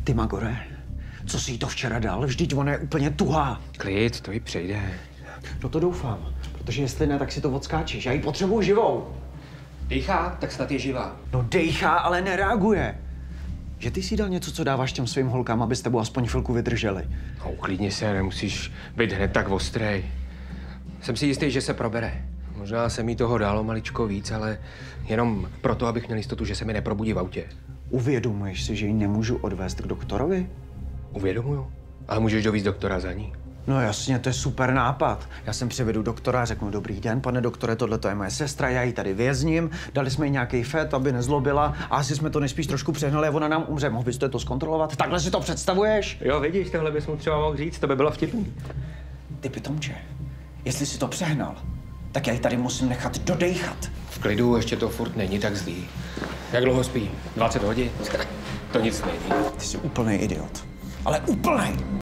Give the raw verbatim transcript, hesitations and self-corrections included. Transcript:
Ty Magore, co jsi jí to včera dal? Vždyť ona je úplně tuhá. Klid, to jí přejde. No to doufám, protože jestli ne, tak si to odskáčeš. Já ji potřebuju živou. Dýchá, tak snad je živá. No dejchá, ale nereaguje. Že ty si dal něco, co dáváš těm svým holkám, aby s tebou aspoň chvilku vydrželi. No, uklidni se, nemusíš být hned tak ostrej. Jsem si jistý, že se probere. Možná se mi toho dálo maličko víc, ale jenom proto, abych měl jistotu, že se mi neprobudí v autě. Uvědomuješ si, že ji nemůžu odvést k doktorovi? Uvědomuju. Ale můžeš dovízt doktora za ní. No jasně, to je super nápad. Já sem přivedu doktora a řeknu, dobrý den, pane doktore, tohle je moje sestra, já ji tady vězním, dali jsme jí nějaký fet, aby nezlobila a asi jsme to nejspíš trošku přehnali a ona nám umře. Mohl byste to zkontrolovat? Takhle si to představuješ? Jo, vidíš, tohle bys mu třeba mohl říct, to by bylo vtipný. Ty pitomče, jestli si to přehnal, tak já ji tady musím nechat dodejchat. V klidu, ještě to furt není tak zlý. Jak dlouho spí? dvacet hodin? To nic není. Ty jsi úplný idiot. Ale úplný!